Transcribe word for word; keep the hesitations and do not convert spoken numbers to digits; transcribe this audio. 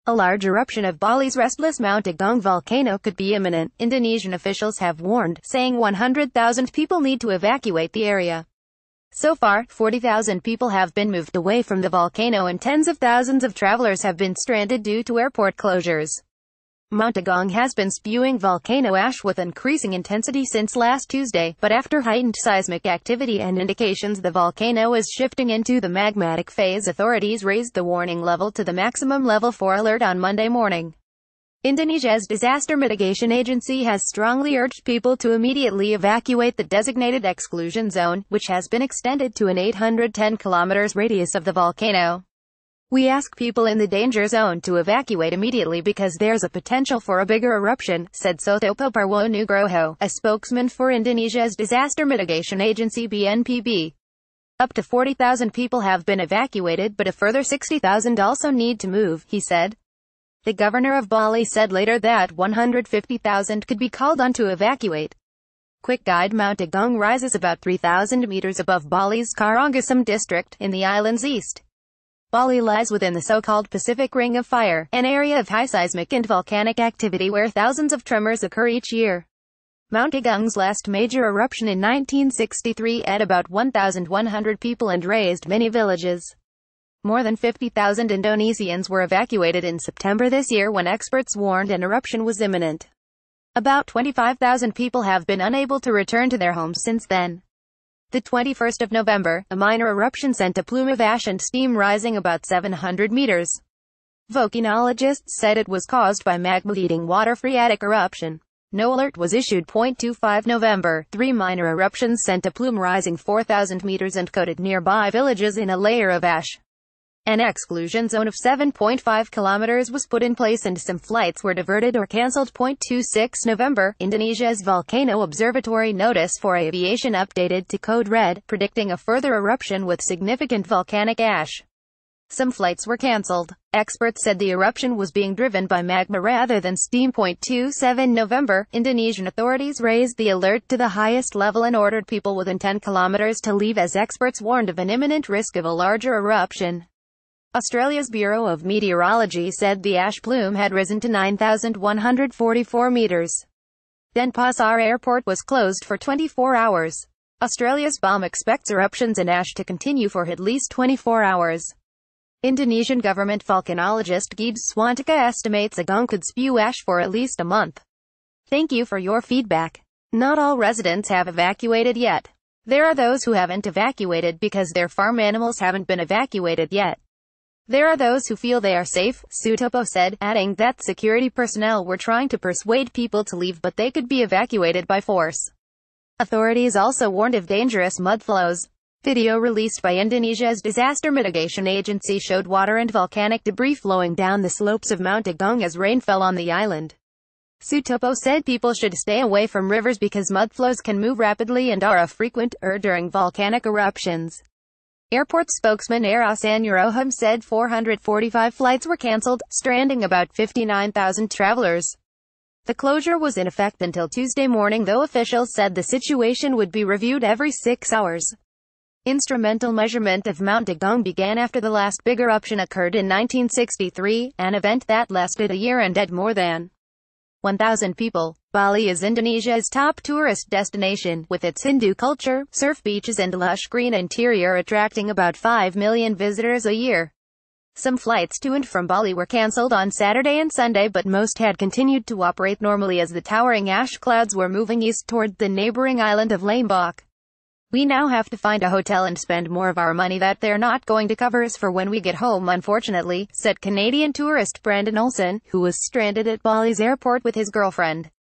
A large eruption of Bali's restless Mount Agung volcano could be imminent, Indonesian officials have warned, saying one hundred thousand people need to evacuate the area. So far, forty thousand people have been moved away from the volcano and tens of thousands of travelers have been stranded due to airport closures. Mount Agung has been spewing volcano ash with increasing intensity since last Tuesday, but after heightened seismic activity and indications the volcano is shifting into the magmatic phase, authorities raised the warning level to the maximum level four alert on Monday morning. Indonesia's disaster mitigation agency has strongly urged people to immediately evacuate the designated exclusion zone, which has been extended to an eight hundred ten kilometers radius of the volcano. "We ask people in the danger zone to evacuate immediately because there's a potential for a bigger eruption," said Sutopo Purwo Nugroho, a spokesman for Indonesia's disaster mitigation agency B N P B. Up to forty thousand people have been evacuated but a further sixty thousand also need to move, he said. The governor of Bali said later that one hundred fifty thousand could be called on to evacuate. Quick guide: Mount Agung rises about three thousand meters above Bali's Karangasem district, in the island's east. Bali lies within the so-called Pacific Ring of Fire, an area of high seismic and volcanic activity where thousands of tremors occur each year. Mount Agung's last major eruption in nineteen sixty-three ate about one thousand one hundred people and razed many villages. More than fifty thousand Indonesians were evacuated in September this year when experts warned an eruption was imminent. About twenty-five thousand people have been unable to return to their homes since then. The twenty-first of November, a minor eruption sent a plume of ash and steam rising about seven hundred meters. Volcanologists said it was caused by magma-eating water phreatic eruption. No alert was issued. twenty-fifth of November, three minor eruptions sent a plume rising four thousand meters and coated nearby villages in a layer of ash. An exclusion zone of seven point five kilometers was put in place and some flights were diverted or cancelled. twenty-sixth of November, Indonesia's Volcano Observatory notice for aviation updated to code red, predicting a further eruption with significant volcanic ash. Some flights were cancelled. Experts said the eruption was being driven by magma rather than steam. twenty-seventh of November, Indonesian authorities raised the alert to the highest level and ordered people within ten kilometers to leave as experts warned of an imminent risk of a larger eruption. Australia's Bureau of Meteorology said the ash plume had risen to nine thousand one hundred forty-four meters. Denpasar Airport was closed for twenty-four hours. Australia's B O M expects eruptions and ash to continue for at least twenty-four hours. Indonesian government volcanologist Gibbs Swantika estimates Agung could spew ash for at least a month. Thank you for your feedback. Not all residents have evacuated yet. There are those who haven't evacuated because their farm animals haven't been evacuated yet. There are those who feel they are safe, Sutopo said, adding that security personnel were trying to persuade people to leave but they could be evacuated by force. Authorities also warned of dangerous mudflows. Video released by Indonesia's disaster mitigation agency showed water and volcanic debris flowing down the slopes of Mount Agung as rain fell on the island. Sutopo said people should stay away from rivers because mudflows can move rapidly and are a frequent er during volcanic eruptions. Airport spokesman Eros Anuroham said four hundred forty-five flights were cancelled, stranding about fifty-nine thousand travelers. The closure was in effect until Tuesday morning, though officials said the situation would be reviewed every six hours. Instrumental measurement of Mount Agung began after the last big eruption occurred in nineteen sixty-three, an event that lasted a year and dead more than one thousand people. Bali is Indonesia's top tourist destination, with its Hindu culture, surf beaches and lush green interior attracting about five million visitors a year. Some flights to and from Bali were cancelled on Saturday and Sunday, but most had continued to operate normally as the towering ash clouds were moving east toward the neighboring island of Lombok. We now have to find a hotel and spend more of our money that they're not going to cover us for when we get home, unfortunately, said Canadian tourist Brandon Olson, who was stranded at Bali's airport with his girlfriend.